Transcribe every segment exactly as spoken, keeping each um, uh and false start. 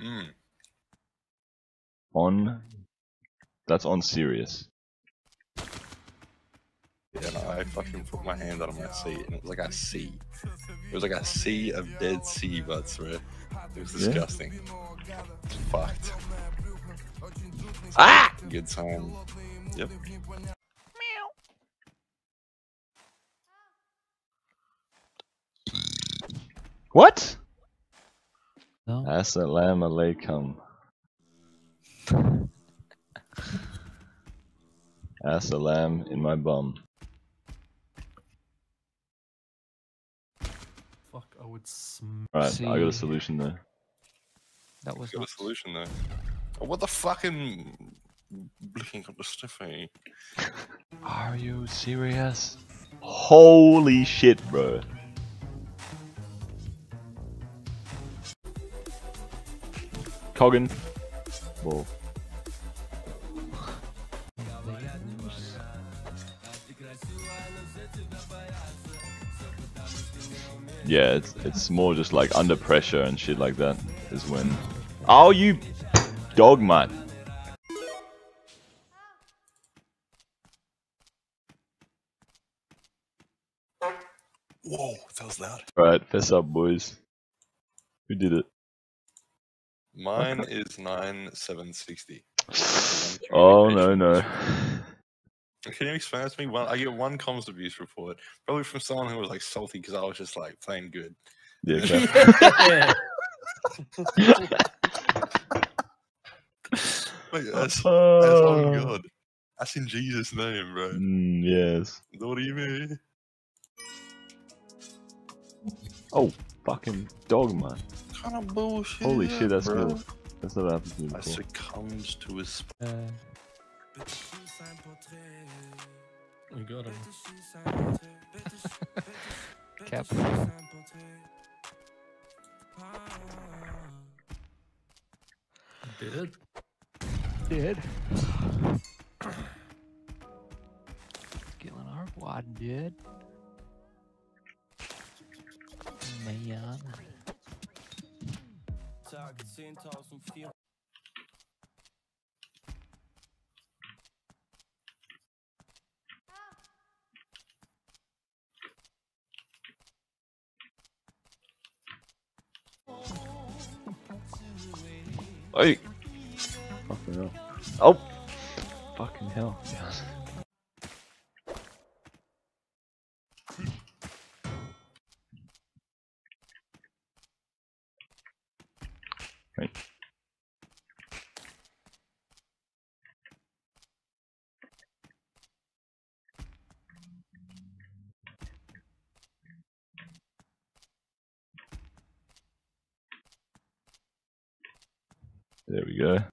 Mm. On. That's on serious. Yeah, no, I fucking put my hand on my seat and it was like a sea. It was like a sea of dead sea butts, bro. It was disgusting. Yeah. It's fucked. It's Ah! a good time. Yep. What? No. Assalamu alaikum. Assalam in my bum. Fuck, I would sm- Right, I got a See. solution though. That was Got not a solution though. Oh, what the fucking blinking up the stiffy? Are you serious? Holy shit, bro. Coggin. Whoa. Yeah, it's it's more just like under pressure and shit like that is when. Oh, you dog mutt. Whoa, that was loud. Alright, fess up, boys. Who did it? Mine is nine seven sixty. Oh no no. Can you explain that to me? One, I get one comms abuse report, probably from someone who was like salty because I was just like playing good. Yeah, okay. Wait, that's, that's Uh, on God. That's in Jesus' name, bro. Mm, yes. What do you mean? Oh, fucking dog man. What kind of bullshit? Holy is shit, that, that's bro? cool. That's never happened to me I before. succumbed to his. Sp- uh, We got him. cap. Dead? Dead. Killing our quad dead. Man. Hey! Fucking hell. Oh! Fucking hell. Yes. Right. There we go.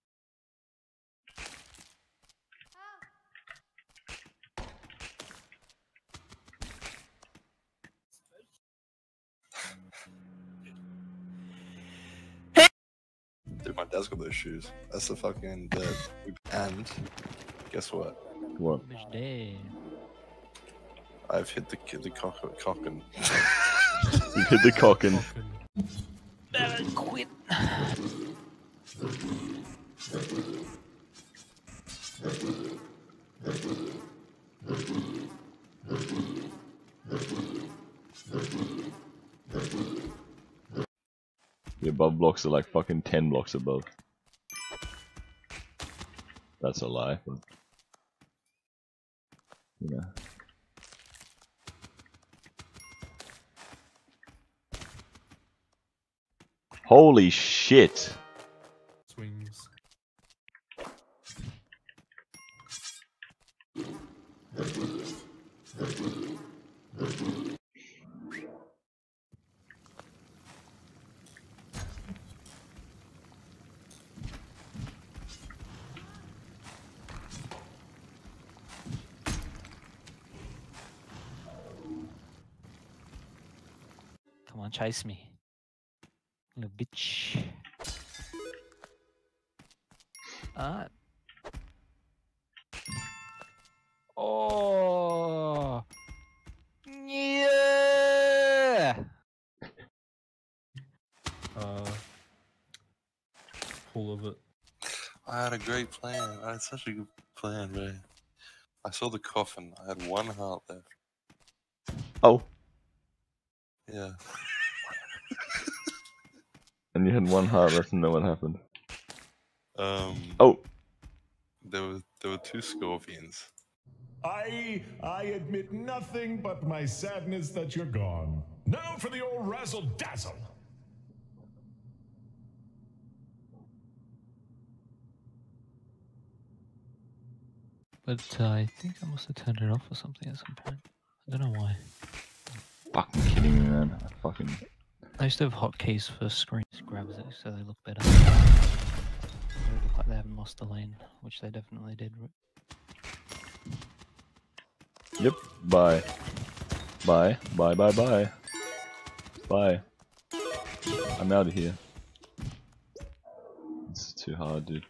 Dude, my dad's got those shoes. That's the fucking dead. And guess what? What? Fish dead. I've hit the the cock cockin. You hit the cockin. Fucking Better quit. The above blocks are like fucking ten blocks above. That's a lie, but you know. Holy shit! swings. Come on, chase me. You bitch. Ah. Oh. Yeah. Uh, full of it. I had a great plan. I had such a good plan, man. I saw the coffin. I had one heart left. Oh, Yeah. and you had one heart left, and then what happened? Um. Oh, There were there were two scorpions. I I admit nothing but my sadness that you're gone. Now for the old razzle dazzle. But uh, I think I must have turned it off or something at some point. I don't know why. fucking kidding me, man. I fucking. I used to have hotkeys for screens, grabs it so they look better. They look like they haven't lost the lane, which they definitely did. Yep. Bye. Bye. Bye. Bye. Bye. Bye. I'm out of here. It's too hard, dude.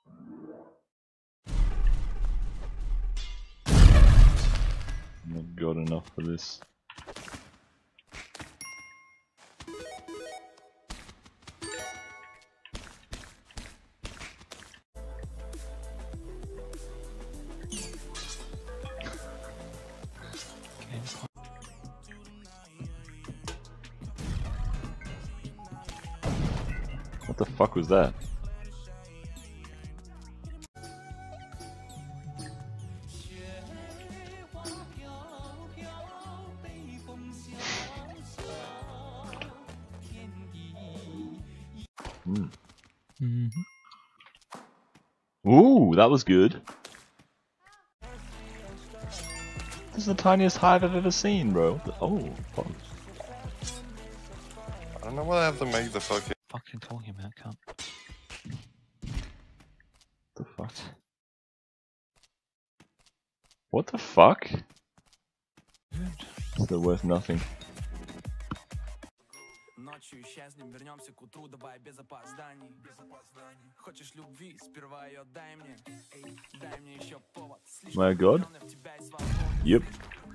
I'm not good enough for this. What the fuck was that? Hmm. Mm-hmm. Ooh, that was good. This is the tiniest hive I've ever seen, bro. Oh, fuck. I don't know why I have to make the fucking. Fucking talking about cunt. The fuck? What the fuck? They're worth nothing. Ночью исчезнем, вернемся к утру, давай без опозданий. Хочешь любви, сперва ее дай мне. Эй, дай мне еще повод. My god. Yep.